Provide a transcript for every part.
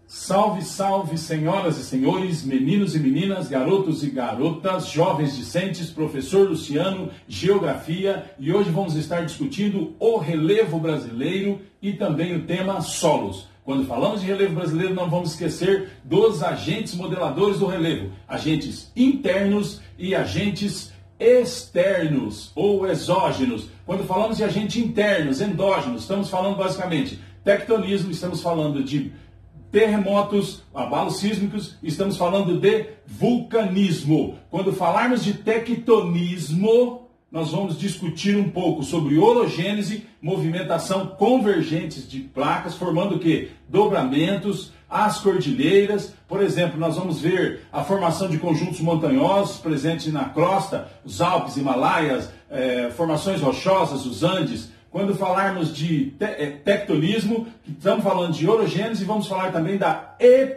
Salve, salve, senhoras e senhores, meninos e meninas, garotos e garotas, jovens discentes, professor Luciano, Geografia, e hoje vamos estar discutindo o relevo brasileiro e também o tema solos. Quando falamos de relevo brasileiro, não vamos esquecer dos agentes modeladores do relevo, agentes internos e agentes externos ou exógenos. Quando falamos de agentes internos, endógenos, estamos falando basicamente tectonismo, estamos falando de terremotos, abalos sísmicos, estamos falando de vulcanismo. Quando falarmos de tectonismo, nós vamos discutir um pouco sobre orogênese, movimentação convergentes de placas, formando o quê? Dobramentos, as cordilheiras. Por exemplo, nós vamos ver a formação de conjuntos montanhosos presentes na crosta, os Alpes, Himalaias, formações rochosas, os Andes. Quando falarmos de tectonismo, estamos falando de orogênese e vamos falar também da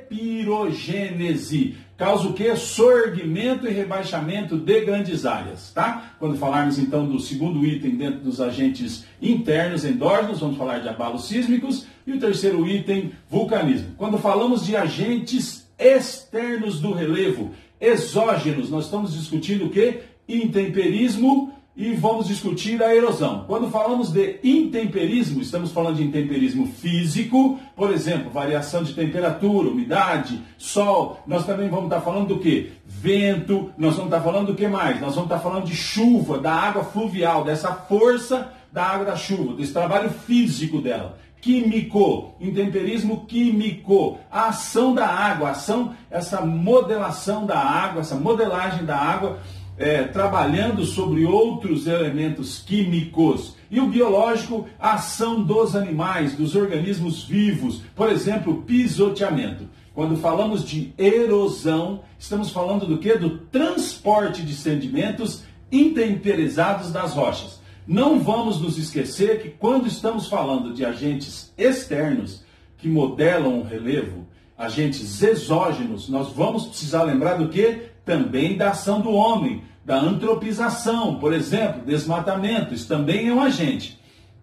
epirogênese. Causa o quê? Sorgimento e rebaixamento de grandes áreas, tá? Quando falarmos então do segundo item dentro dos agentes internos, endógenos, vamos falar de abalos sísmicos. E o terceiro item, vulcanismo. Quando falamos de agentes externos do relevo, exógenos, nós estamos discutindo o quê? Intemperismo. E vamos discutir a erosão. Quando falamos de intemperismo, estamos falando de intemperismo físico, por exemplo, variação de temperatura, umidade, sol. Nós também vamos estar falando do quê? Vento. Nós vamos estar falando do que mais? Nós vamos estar falando de chuva, da água fluvial, dessa força da água da chuva, desse trabalho físico dela. Químico, intemperismo químico, a ação da água, essa modelação da água, essa modelagem da água, trabalhando sobre outros elementos químicos. E o biológico, a ação dos animais, dos organismos vivos. Por exemplo, pisoteamento. Quando falamos de erosão, estamos falando do quê? Do transporte de sedimentos intemperizados das rochas. Não vamos nos esquecer que quando estamos falando de agentes externos que modelam o relevo, agentes exógenos, nós vamos precisar lembrar do quê? Também da ação do homem, da antropização, por exemplo, desmatamento, isso também é um agente.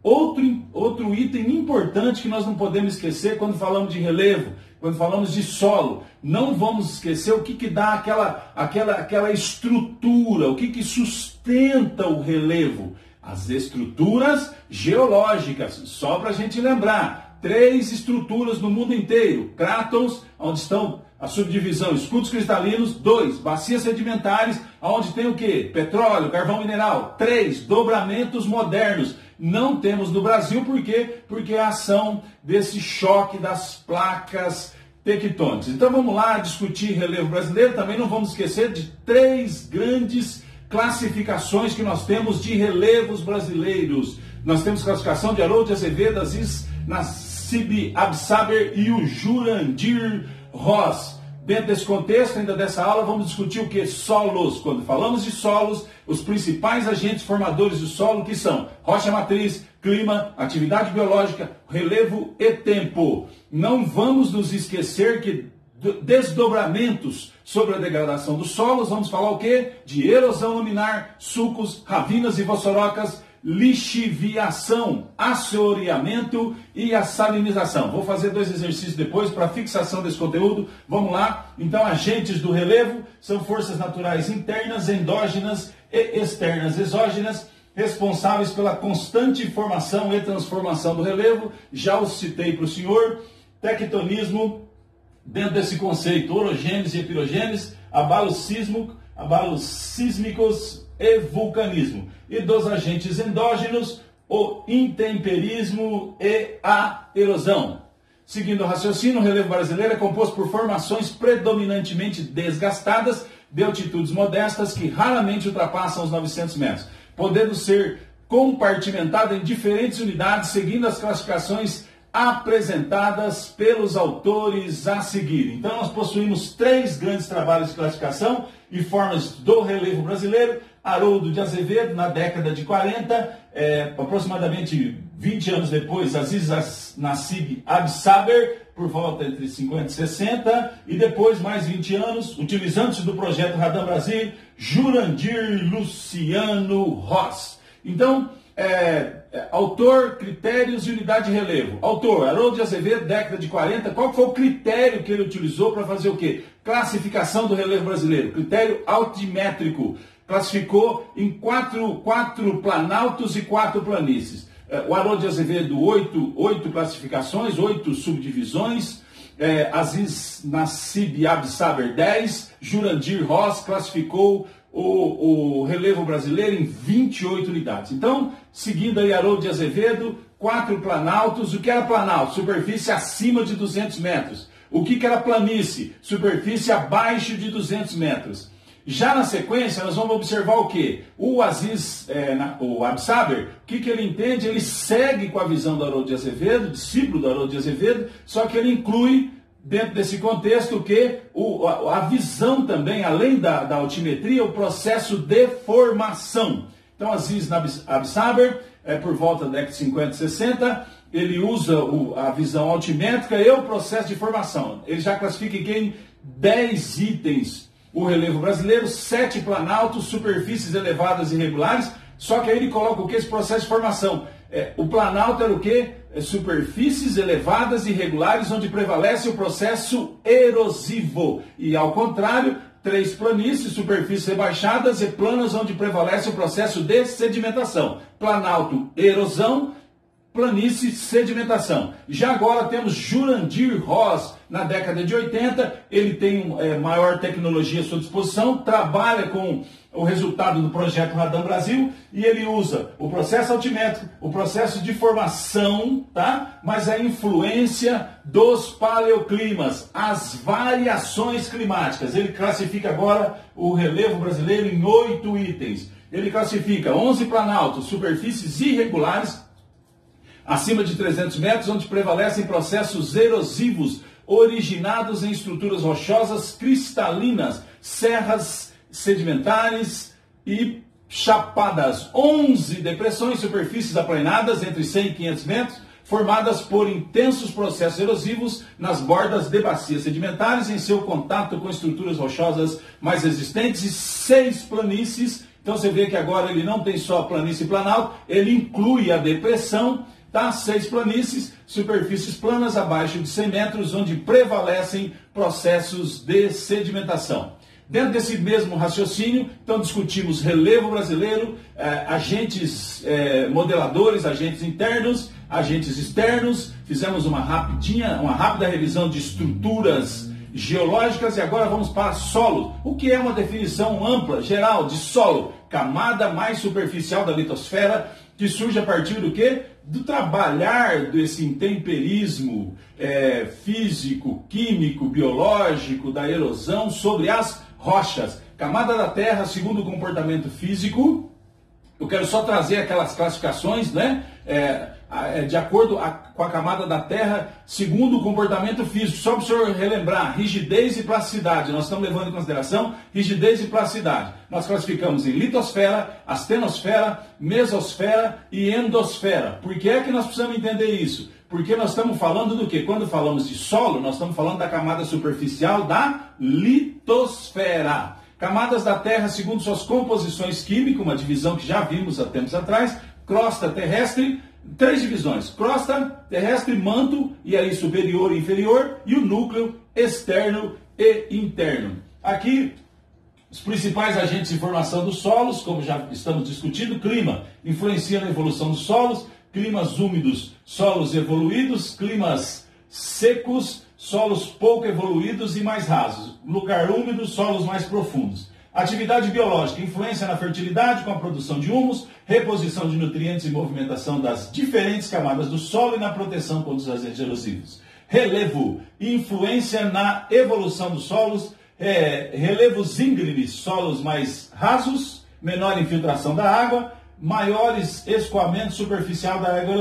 Outro item importante que nós não podemos esquecer quando falamos de relevo, quando falamos de solo, não vamos esquecer o que dá aquela estrutura, o que sustenta o relevo. As estruturas geológicas, só para a gente lembrar, 3 estruturas no mundo inteiro, crátons, onde estão a subdivisão, escudos cristalinos. 2, bacias sedimentares, onde tem o quê? Petróleo, carvão mineral. 3, dobramentos modernos. Não temos no Brasil, por quê? Porque é a ação desse choque das placas tectônicas. Então vamos lá discutir relevo brasileiro. Também não vamos esquecer de 3 grandes classificações que nós temos de relevos brasileiros. Nós temos classificação de Haroldo de Azevedo, Aziz Nassib Absaber e o Jurandir Ross. Dentro desse contexto, ainda dessa aula, vamos discutir o que? Solos. Quando falamos de solos, os principais agentes formadores do solo, que são rocha matriz, clima, atividade biológica, relevo e tempo. Não vamos nos esquecer que desdobramentos sobre a degradação dos solos, vamos falar o quê? De erosão laminar, sulcos, ravinas e vossorocas, lixiviação, assoreamento e a salinização. Vou fazer 2 exercícios depois para fixação desse conteúdo. Vamos lá? Então, agentes do relevo são forças naturais internas, endógenas e externas, exógenas, responsáveis pela constante formação e transformação do relevo. Já os citei para o senhor. Tectonismo, dentro desse conceito, orogênese e epirogênese, abalos sísmicos e vulcanismo. E dos agentes endógenos, o intemperismo e a erosão. Seguindo o raciocínio, o relevo brasileiro é composto por formações predominantemente desgastadas de altitudes modestas que raramente ultrapassam os 900 metros, podendo ser compartimentado em diferentes unidades seguindo as classificações apresentadas pelos autores a seguir. Então nós possuímos 3 grandes trabalhos de classificação e formas do relevo brasileiro. Haroldo de Azevedo, na década de 40, aproximadamente 20 anos depois, Aziz Nassib Absaber, por volta entre 50 e 60, e depois mais 20 anos, utilizando-se do projeto Radam Brasil, Jurandir Luciano Ross. Então, Autor, critérios e unidade de relevo. Autor, Haroldo de Azevedo, década de 40. Qual foi o critério que ele utilizou para fazer o quê? Classificação do relevo brasileiro. Critério altimétrico. Classificou em quatro planaltos e 4 planícies. O Haroldo de Azevedo, 8 classificações, 8 subdivisões. Aziz Nassib Absaber, 10. Jurandir Ross classificou o relevo brasileiro em 28 unidades. Então, seguindo aí Haroldo de Azevedo, 4 planaltos. O que era planalto? Superfície acima de 200 metros. O que era planície? Superfície abaixo de 200 metros. Já na sequência, nós vamos observar o quê? O Aziz, o Absaber, o que ele entende? Ele segue com a visão do Haroldo de Azevedo, discípulo do Haroldo de Azevedo, só que ele inclui dentro desse contexto que a visão também, além da altimetria, o processo de formação. Então, Aziz Absaber, por volta da década de 50 e 60, ele usa a visão altimétrica e o processo de formação. Ele já classifica em 10 itens o relevo brasileiro, 7 planaltos, superfícies elevadas e irregulares, só que aí ele coloca o que? Esse processo de formação. O planalto era o quê? Superfícies elevadas e irregulares, onde prevalece o processo erosivo. E ao contrário, 3 planícies, superfícies rebaixadas e planas, onde prevalece o processo de sedimentação. Planalto, erosão, planície, sedimentação. Já agora temos Jurandir Ross, na década de 80, ele tem maior tecnologia à sua disposição, trabalha com o resultado do projeto Radam Brasil e ele usa o processo altimétrico, o processo de formação, tá? Mas a influência dos paleoclimas, as variações climáticas. Ele classifica agora o relevo brasileiro em 8 itens. Ele classifica 11 planaltos, superfícies irregulares, acima de 300 metros, onde prevalecem processos erosivos originados em estruturas rochosas cristalinas, serras sedimentares e chapadas. 11 depressões, superfícies aplanadas entre 100 e 500 metros, formadas por intensos processos erosivos nas bordas de bacias sedimentares em seu contato com estruturas rochosas mais resistentes, e 6 planícies. Então você vê que agora ele não tem só planície e planalto, ele inclui a depressão, tá? 6 planícies, superfícies planas abaixo de 100 metros, onde prevalecem processos de sedimentação. Dentro desse mesmo raciocínio, então discutimos relevo brasileiro, agentes modeladores, agentes internos, agentes externos, fizemos uma rápida revisão de estruturas geológicas e agora vamos para solo. O que é uma definição ampla, geral, de solo? Camada mais superficial da litosfera, que surge a partir do quê? Do trabalhar desse intemperismo físico, químico, biológico, da erosão sobre as rochas. Camada da Terra segundo o comportamento físico. Eu quero só trazer aquelas classificações, né? De acordo com a camada da Terra segundo o comportamento físico. Só para o senhor relembrar, rigidez e plasticidade. Nós estamos levando em consideração rigidez e plasticidade. Nós classificamos em litosfera, astenosfera, mesosfera e endosfera. Por que é que nós precisamos entender isso? Porque nós estamos falando do quê? Quando falamos de solo, nós estamos falando da camada superficial da litosfera. Camadas da Terra segundo suas composições químicas, uma divisão que já vimos há tempos atrás. Crosta terrestre, 3 divisões: crosta terrestre, manto, e aí superior e inferior, e o núcleo externo e interno. Aqui, os principais agentes de formação dos solos, como já estamos discutindo: clima, influencia na evolução dos solos; climas úmidos, solos evoluídos; climas secos, solos pouco evoluídos e mais rasos; lugar úmido, solos mais profundos. Atividade biológica, influência na fertilidade com a produção de humus, reposição de nutrientes e movimentação das diferentes camadas do solo e na proteção contra os agentes erosivos. Relevo, influência na evolução dos solos, relevos íngremes, solos mais rasos, menor infiltração da água, maiores escoamento superficial da água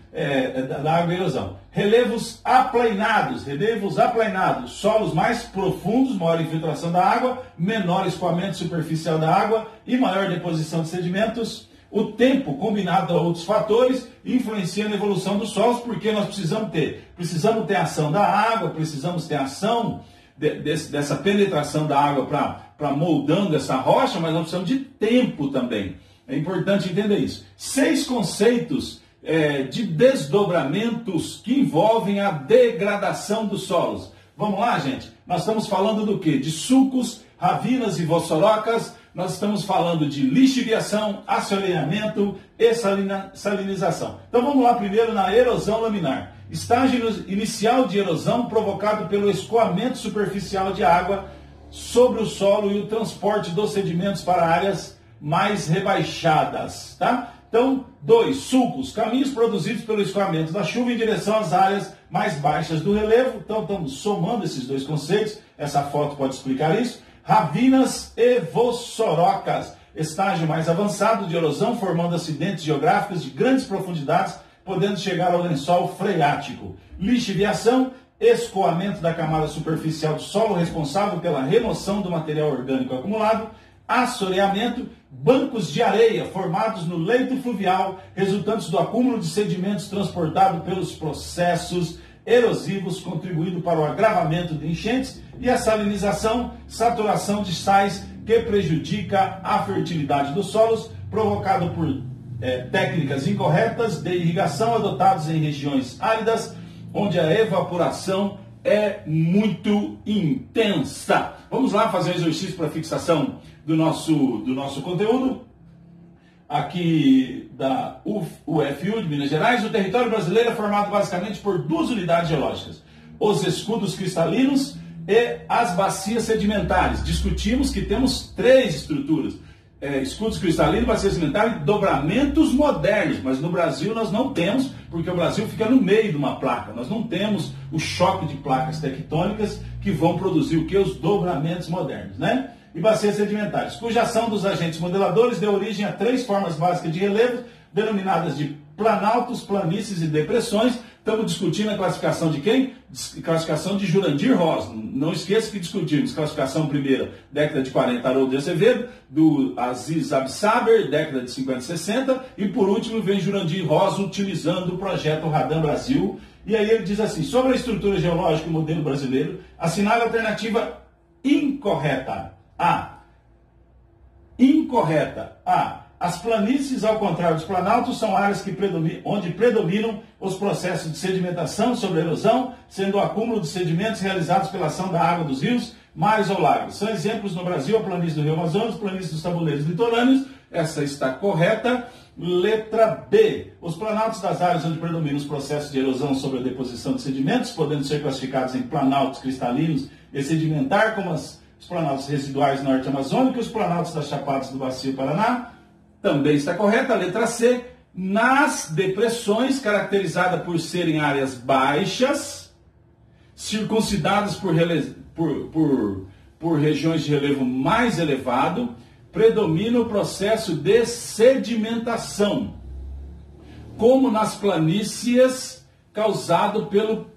erosão. Relevos aplainados, solos mais profundos, maior infiltração da água, menor escoamento superficial da água e maior deposição de sedimentos. O tempo, combinado a outros fatores, influencia na evolução dos solos, porque nós precisamos ter ação da água, precisamos ter ação dessa penetração da água para moldando essa rocha, mas nós precisamos de tempo também. É importante entender isso. 6 conceitos de desdobramentos que envolvem a degradação dos solos. Vamos lá, gente? Nós estamos falando do quê? De sulcos, ravinas e vossorocas. Nós estamos falando de lixiviação, assoreamento e salinização. Então vamos lá primeiro na erosão laminar. Estágio inicial de erosão provocado pelo escoamento superficial de água sobre o solo e o transporte dos sedimentos para áreas mais rebaixadas, tá? Então, 2. Sulcos, caminhos produzidos pelo escoamento da chuva em direção às áreas mais baixas do relevo. Então, estamos somando esses dois conceitos. Essa foto pode explicar isso. Ravinas e vossorocas, estágio mais avançado de erosão, formando acidentes geográficos de grandes profundidades, podendo chegar ao lençol freático. Lixiviação, escoamento da camada superficial do solo, responsável pela remoção do material orgânico acumulado. Assoreamento, bancos de areia formados no leito fluvial, resultantes do acúmulo de sedimentos transportado pelos processos erosivos, contribuindo para o agravamento de enchentes. E a salinização, saturação de sais que prejudica a fertilidade dos solos, provocado por técnicas incorretas de irrigação adotadas em regiões áridas, onde a evaporação é muito intensa. Vamos lá fazer um exercício para fixação do nosso conteúdo. Aqui da UFU de Minas Gerais, o território brasileiro é formado basicamente por duas unidades geológicas: os escudos cristalinos e as bacias sedimentares. Discutimos que temos três estruturas: escudos cristalinos, bacia sedimentar e dobramentos modernos. Mas no Brasil nós não temos, porque o Brasil fica no meio de uma placa. Nós não temos o choque de placas tectônicas que vão produzir o que? Os dobramentos modernos, né? E bacias sedimentares, cuja ação dos agentes modeladores deu origem a três formas básicas de relevo, denominadas de planaltos, planícies e depressões. Estamos discutindo a classificação de quem? Classificação de Jurandir Rosa. Não esqueça que discutimos classificação primeira, década de 40, Haroldo de Azevedo, do Aziz Absaber, década de 50 e 60, e por último vem Jurandir Rosa utilizando o projeto Radam Brasil. E aí ele diz assim: sobre a estrutura geológica e o modelo brasileiro, assinale a alternativa incorreta. Incorreta. As planícies, ao contrário dos planaltos, são áreas onde predominam os processos de sedimentação sobre erosão, sendo o acúmulo de sedimentos realizados pela ação da água dos rios, mares ou lagos. São exemplos no Brasil a planície do Rio Amazonas, planície dos tabuleiros litorâneos. Essa está correta. Letra B. Os planaltos das áreas onde predominam os processos de erosão sobre a deposição de sedimentos, podendo ser classificados em planaltos cristalinos e sedimentar, como os planaltos residuais norte-amazônicos, os planaltos das chapadas do Bacio Paraná. Também está correta. A letra C. Nas depressões, caracterizadas por serem áreas baixas, circuncidadas por regiões de relevo mais elevado, predomina o processo de sedimentação, como nas planícies, causado pelo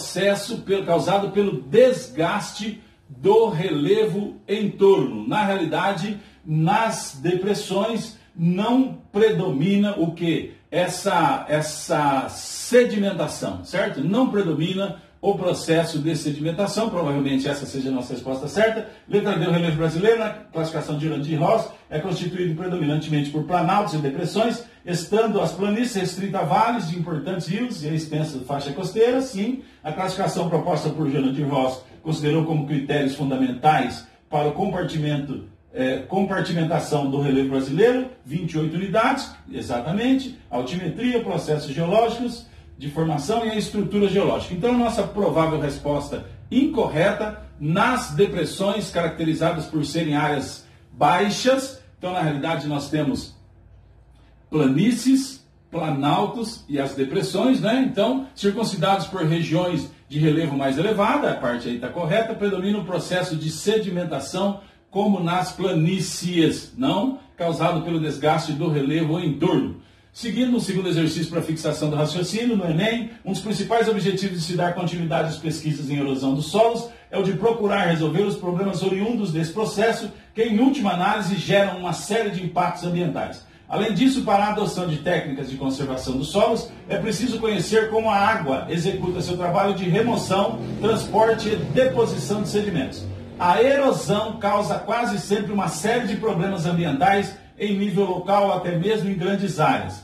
desgaste do relevo em torno. Na realidade, nas depressões não predomina o que? Essa sedimentação, certo? Não predomina o processo de sedimentação. Provavelmente essa seja a nossa resposta certa. Letra D, o relevo brasileiro, na classificação de Jurandir Rosa, é constituído predominantemente por planaltos e depressões, estando as planícies restritas a vales de importantes rios e a extensa faixa costeira. Sim, a classificação proposta por Jurandir Rosa considerou como critérios fundamentais para o compartimentação do relevo brasileiro 28 unidades, exatamente, altimetria, processos geológicos de formação e a estrutura geológica. Então, a nossa provável resposta incorreta: nas depressões caracterizadas por serem áreas baixas. Então, na realidade, nós temos planícies, planaltos e as depressões, né? Então, circuncidados por regiões de relevo mais elevado, a parte aí está correta, predomina o processo de sedimentação, como nas planícies, não causado pelo desgaste do relevo em torno. Seguindo o segundo exercício para fixação do raciocínio, no Enem, um dos principais objetivos de se dar continuidade às pesquisas em erosão dos solos é o de procurar resolver os problemas oriundos desse processo, que em última análise geram uma série de impactos ambientais. Além disso, para a adoção de técnicas de conservação dos solos, é preciso conhecer como a água executa seu trabalho de remoção, transporte e deposição de sedimentos. A erosão causa quase sempre uma série de problemas ambientais em nível local, até mesmo em grandes áreas.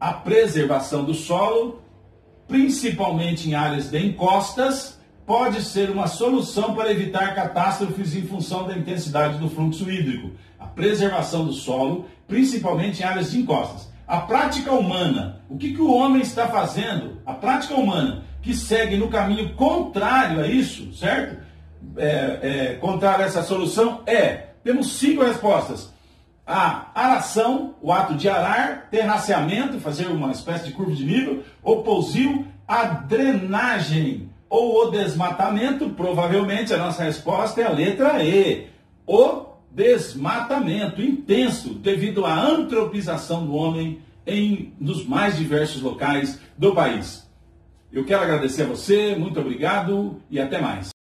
a preservação do solo, principalmente em áreas de encostas, pode ser uma solução para evitar catástrofes em função da intensidade do fluxo hídrico. A preservação do solo, principalmente em áreas de encostas. A prática humana, o que o homem está fazendo? A prática humana, que segue no caminho contrário a isso, certo? Contrário a essa solução temos 5 respostas. A aração, o ato de arar, terraceamento, fazer uma espécie de curva de nível, o pousio, a drenagem ou o desmatamento. Provavelmente a nossa resposta é a letra E, o desmatamento intenso devido à antropização do homem nos mais diversos locais do país. Eu quero agradecer a você, muito obrigado e até mais.